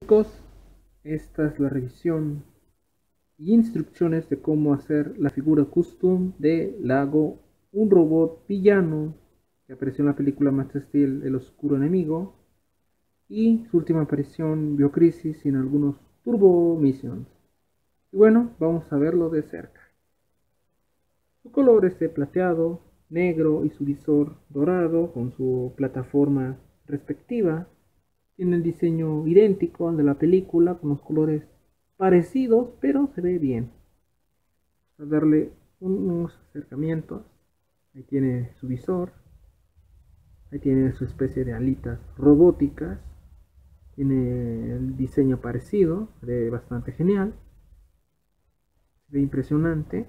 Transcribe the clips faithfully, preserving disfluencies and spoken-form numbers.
chicos, esta es la revisión y instrucciones de cómo hacer la figura custom de Lago, un robot villano que apareció en la película Man of Steel, El Oscuro Enemigo, y su última aparición, Biocrisis, y en algunos Turbo Missions. Y bueno, vamos a verlo de cerca. Su color es de plateado, negro y su visor dorado con su plataforma respectiva. Tiene el diseño idéntico al de la película, con los colores parecidos, pero se ve bien. Vamos a darle unos acercamientos. Ahí tiene su visor. Ahí tiene su especie de alitas robóticas. Tiene el diseño parecido, se ve bastante genial. Se ve impresionante.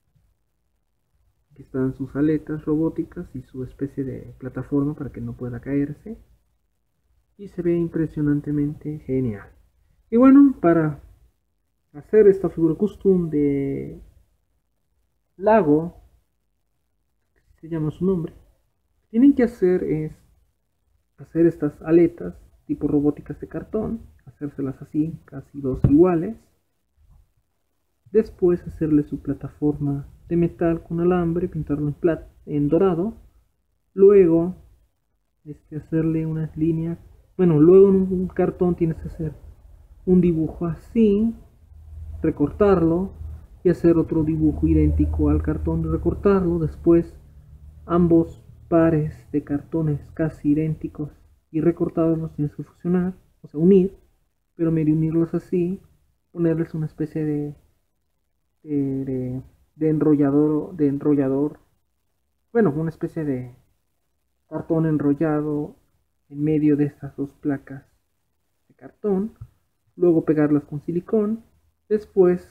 Aquí están sus aletas robóticas y su especie de plataforma para que no pueda caerse. Y se ve impresionantemente genial. Y bueno, para hacer esta figura custom de Lago, se llama su nombre, lo que tienen que hacer es hacer estas aletas tipo robóticas de cartón, hacérselas así, casi dos iguales. Después hacerle su plataforma de metal con alambre, pintarlo en, plat en dorado. Luego este, hacerle unas líneas. Bueno, luego en un cartón tienes que hacer un dibujo así, recortarlo y hacer otro dibujo idéntico al cartón, recortarlo. Después ambos pares de cartones casi idénticos y recortados los tienes que fusionar, o sea, unir, pero medio unirlos así, ponerles una especie de de, de, de enrollador, de enrollador, bueno, una especie de cartón enrollado en medio de estas dos placas de cartón, luego pegarlas con silicón, después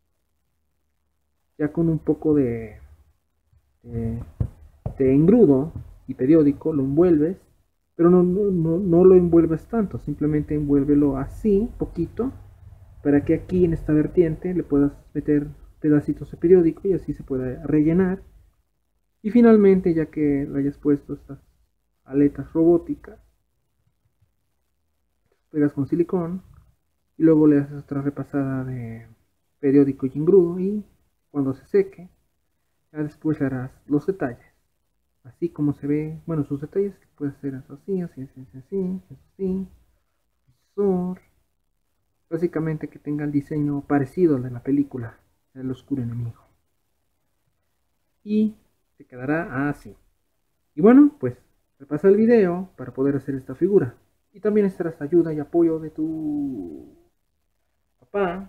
ya con un poco de, de, de engrudo y periódico lo envuelves, pero no, no, no lo envuelves tanto, simplemente envuélvelo así, poquito, para que aquí en esta vertiente le puedas meter pedacitos de periódico y así se pueda rellenar. Y finalmente, ya que le hayas puesto estas aletas robóticas, pegas con silicón y luego le haces otra repasada de periódico y engrudo, y cuando se seque ya después le harás los detalles así como se ve. Bueno, sus detalles puede ser así, así, así, así, así, así, visor, básicamente que tenga el diseño parecido al de la película El Oscuro Enemigo, y te quedará así. Y bueno, pues repasa el video para poder hacer esta figura. Y también estarás ayuda y apoyo de tu papá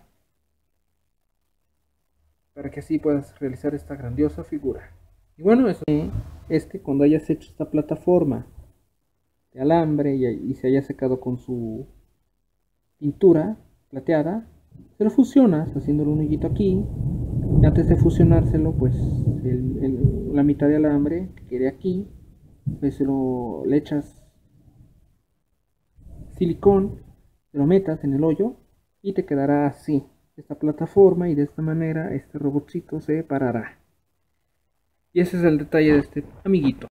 para que así puedas realizar esta grandiosa figura. Y bueno, eso es que cuando hayas hecho esta plataforma de alambre y, y se haya secado con su pintura plateada, se lo fusionas haciéndole un hoyito aquí. Y antes de fusionárselo, pues el, el, la mitad de alambre que quede aquí, pues se lo, le echas silicón, lo metas en el hoyo y te quedará así esta plataforma, y de esta manera este robotcito se parará. Y ese es el detalle de este amiguito.